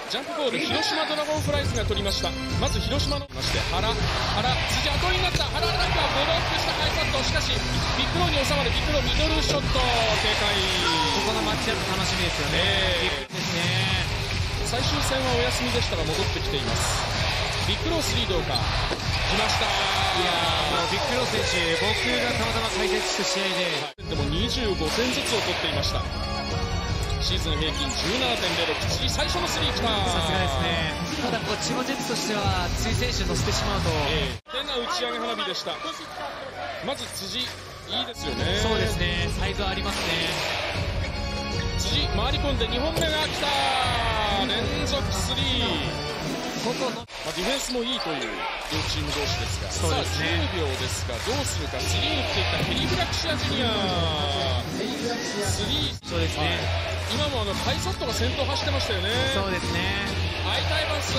ジャンプボール、広島ドラゴンフライズが取りました。まず広島のまして原辻後になった原だけはブロックしたハイパット、しかしビッグローに収まるビッグローミドルショット警戒。 ここのマッチアップ楽しみですよね。ですね。 最終戦はお休みでしたが戻ってきています。ビッグロー3どうか来ました。 いやもうビッグロー選手、僕がたまたま解説した試合でも25点ずつを取っていました。シーズン平均 17.06、辻最初のスリー来た。 さすがですね。ただこう千葉ジェッツとしては辻選手乗せてしまうと、 変な打ち上げ花火でした。まず辻いいですよね。 そうですね、サイズはありますね。 辻回り込んで2本目が来た。連続スリー。 外のディフェンスもいいという両チーム同士ですが、 そうですね、 さあ10秒ですがどうするか。次に打っていったケリー・ブラクシアジュニアスリー。 そうですね、 今もハイソットが先頭走ってましたよね。 そうですね。 ハイタイバンス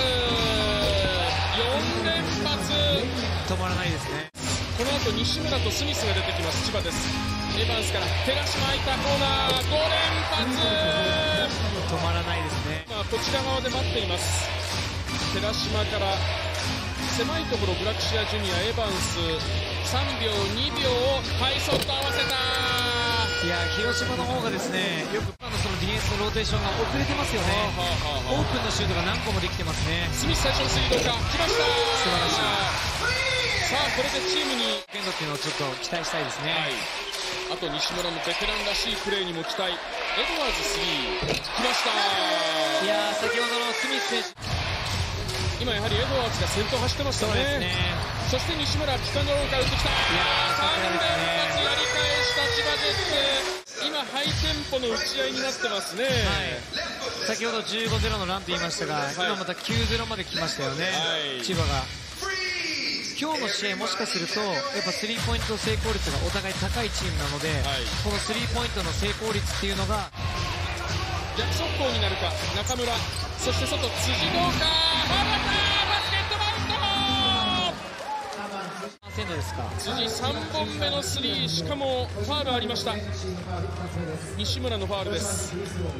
4連発止まらないですね。 この後西村とスミスが出てきます。千葉です。エヴァンスから寺島空いたコーナー5連発止まらないですね。 こちら側で待っています。寺島から狭いところブラクシアジュニア、エヴァンス3秒2秒をハイソット合わせた。 いや広島の方がですね、よくそのディフェンスのローテーションが遅れてますよね。オープンのシュートが何個もできてますね。 スミス最初のスリーどうか来ました。 素晴らしい。 さあこれでチームに限度っていうのをちょっと期待したいですね。 あと西村のベテランらしいプレーにも期待。エドワーズ3来ました。 いや先ほどのスミス選手、 今やはりエドワーズが先頭走ってましたね。 そうですね。 そして西村ピックアンドロールから打ってきた。3連発やり返した千葉ジェッツ。今ハイテンポの打ち合いになってますね。 先ほど 15-0 のランと言いましたが、今また 9-0 まで来ましたよね、千葉が。今日の試合もしかするとやっぱスリーポイント成功率がお互い高いチームなので、このスリーポイントの成功率っていうのが逆速攻になるか。中村、そして外辻どうか。バスケットバウンドですか。 辻3本目のスリー、しかもファウルありました。西村のファウルです。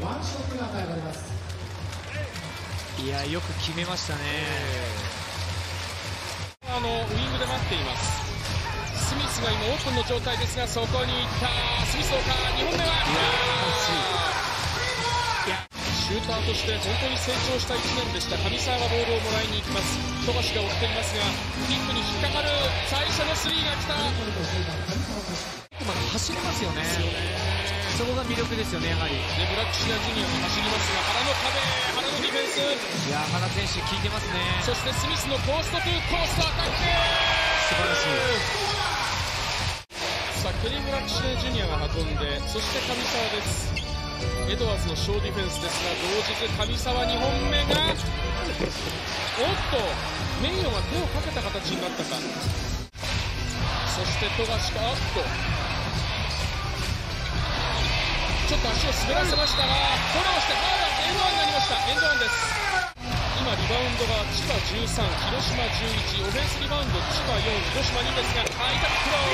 いやよく決めましたね。 ウィングで待っています。スミスが今オープンの状態ですが、そこに行ったスミスどうか。2本目はシューターとして本当に成長した1年でした。上沢がボールをもらいに行きます。富樫が追っていますがピックに引っかかる。最初のスリーが来た。 走れますよね。そこが魅力ですよね。やはりでブラクシアジュニアが走りますが、原の壁、原のディフェンス。 いや原選手効いてますね。 そしてスミスのコーストトゥコーストアタック、 素晴らしい。 さあケリー・ブラクシアジュニアが運んで、そして上沢です。エドワーズの小ディフェンスですが、同日上沢2本目がおっと名誉が手をかけた形になったか。そして富樫か。おっとちょっと足を滑らせましたがフォローしてファウル、エンドワンになりました。エンドワンです。今リバウンドが千葉13、広島11、オフェンスリバウンド千葉4、広島2ですが、空いたとこ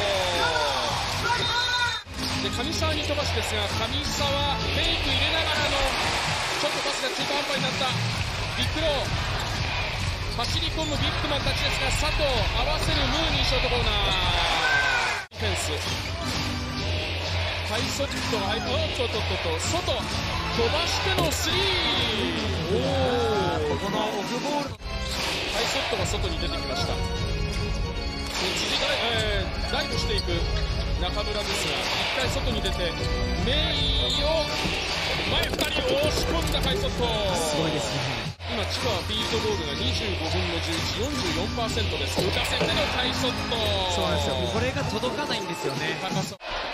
ろで上沢に飛ばしですが、上沢フェイク入れながらのちょっとパスが中途半端になった。ビッグロー走り込むビッグマンたちですが、佐藤合わせるムーニーショートコーナーディフェンス。ハイソットが入って、外飛ばしてのスリー。 ここのオフボール、 ハイソットが外に出てきました。ダイブしていく中村ですが、1回外に出てメイを前2人を押し込んだハイソット。 すごいですね。 今千葉はフィールドゴールが25分の11、44% です。浮かせてのハイソット。 そうなんですよ。これが届かないんですよね。 高さ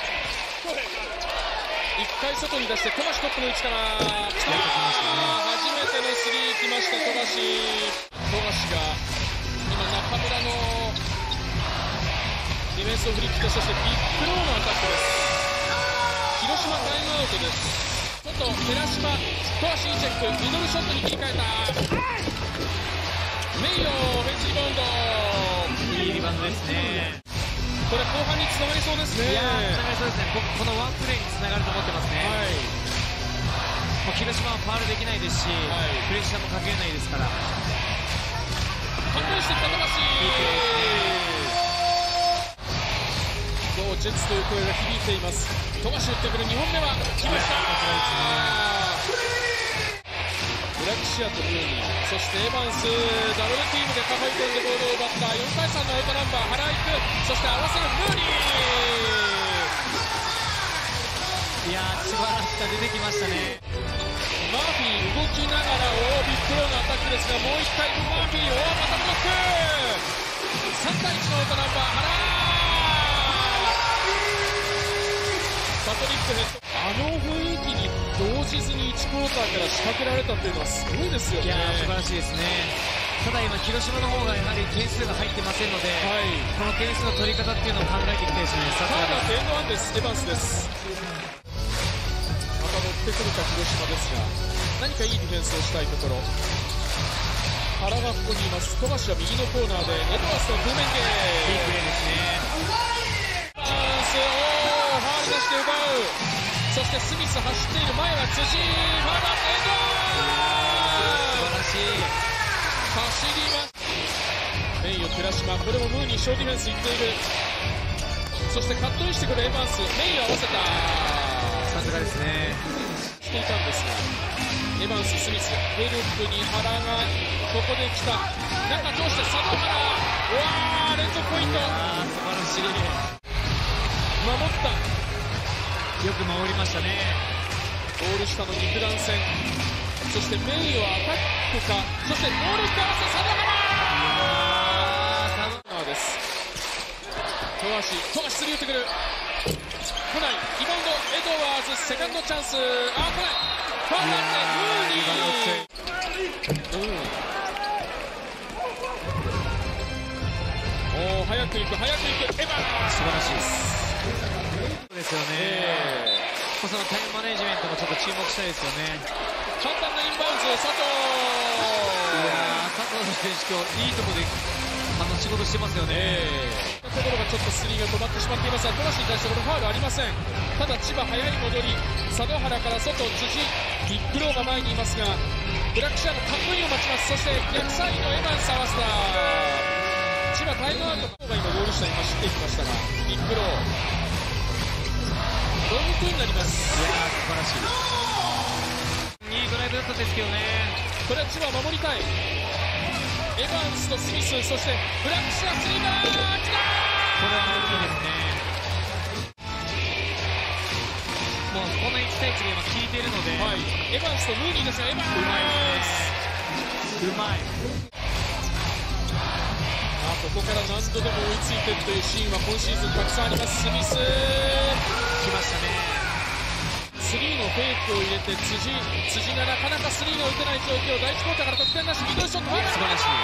1回外に出して富樫トップの位置から来た。初めてのスリー来ました。富樫が今中村のディフェンスを振り切って、そしてビッグローのアタックです。広島タイムアウトです。外寺島、富樫いいチェック、ミドルショットに切り替えた。メイヨオフェンスリバウンド、 いいリバウンドですね。 これ後半につながりそうですね。 いやつながりそうですね。僕このワンプレーにつながると思ってますね。 広島はファウルできないですし、プレッシャーもかけれないですから。 反応してきた富樫。ジェッツという声が響いています。富樫打ってくる2本目は来ました。ブラキシアとムーニー、そしてエバンス、ダブルチームで抱え込んでボールを奪った4対3のアウトナンバー、原行く、そして合わせるムーニー。 いやー、千葉らしさ出てきましたね。 マーフィー動きながらビッグローのアタックですが、もう1回マーフィーまたブロック。3対1のアウトナンバー、原パトリックヘッド、雰囲気に動じずに1クォーターから仕掛けられたというのはすごいですよね。 いやー、素晴らしいですね。ただ今広島の方がやはり点数が入ってませんので、この点数の取り方っていうのを考えていきたいですね。 さあ点の1です。エバンスです。また乗ってくるか広島ですが、何かいいディフェンスをしたいところ。原がここにいます。富樫は右のコーナーでエドワーズの空面芸、 いいプレーですね。 チャンスをファウル出して奪う。そしてスミス走っている前は辻、ファウルエドワーズ、 素晴らしい。 走ります。メイヨ、寺島、これもムーに小ディフェンスいっている。そしてカットインしてくるエバンス、メイヨ合わせた。 さすがですね。 していたんですが、エバンス、スミス、ヘルプに原がここで来た。中通して佐野原、うわー連続ポイント。 素晴らしい。 守った。 よく守りましたね。 ゴール下の肉弾戦。そしてメイヨはアタックか。そしてノールック合わせ佐野原。です。富樫スリー打ってくる。来ない。リバウンドエドワーズ、セカンドチャンス。来ない。ファウルでムーニー。早く行くエヴァンス、素晴らしいです。 そうですよね。そのタイムマネジメントもちょっと注目したいですよね。 簡単なインバウンズ、佐藤。 佐藤選手今日いいところで仕事してますよね。 ところがちょっとスリーが止まってしまっていますが、富樫に対してこれファウルありません。ただ千葉早い戻り、佐渡原から外、辻、ビッグローが前にいますが、ブラックシャーのカップインを待ちます。そして逆サイドエヴァンス合わせた。千葉タイムアウトが今ゴール下に走っていきましたが、ビッグローロングプレーになります。 いやー、素晴らしいです。いいドライブだったんですけどね。 これは千葉守りたい。エヴァンスとスミス、そしてブラックシャースリーが来た。これは大きいですね。もうこの1対1で今効いているので、 エヴァンスとムーニーですが、エヴァンスうまい。 ここから何度でも追いついているというシーンは今シーズンたくさんあります。スミス来ましたね。 スリーのフェイクを入れて辻がなかなかスリーが打てない状況。第1クォーターから得点なし、ミドルショット、素晴らしい。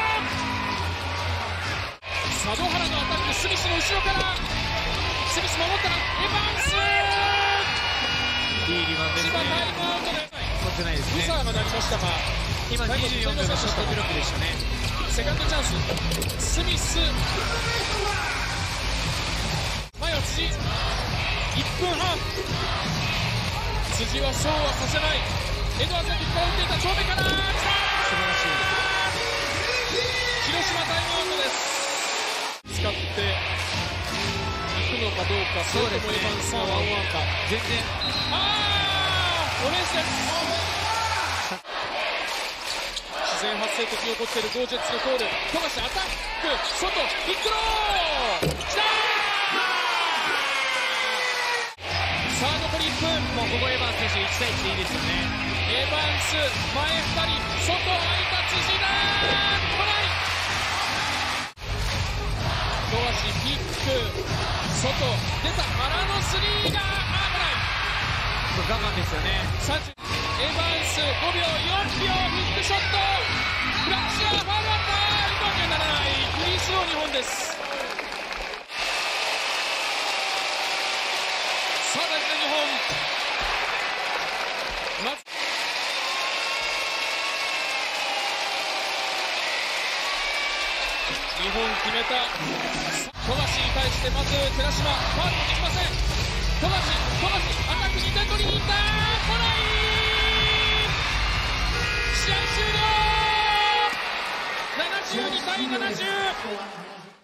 佐渡原のアタック、スミスの後ろからスミス守ったらエヴァンス、 いいリバウンドですね。 千葉タイムアウトで取ってないですね。 ブザーが鳴りましたが、 今24秒のショットブロックでしたね。 セカンドチャンス、スミス前は辻、1分半、辻はそうはさせない。エドワーズがキックを打っていた、正面から来た。素晴らしい。広島タイムアウトです。使っていくのかどうか、それともエヴァンスがワンワンか。 全然オフェンスです。自然発生的に起こっているゴージェッツのコール。富樫アタック、外、ビッグロー来た。さあ残り1分。 もうここエヴァンス選手1対1でいいですよね。 エヴァンス前2人、外空いた辻だ。来ない。富樫ピック、外出た、原のスリーが来ない。 我慢ですよね。 エヴァンス5秒4秒フックショット、ブラックシャーファウルアッパー、リバウンドにならない。フリースロー2本です。さあ大事な2本。まず2本決めた富樫に対して、まず寺島ファウルもできません。富樫アタック2点取りに行った。来ない。 82対70。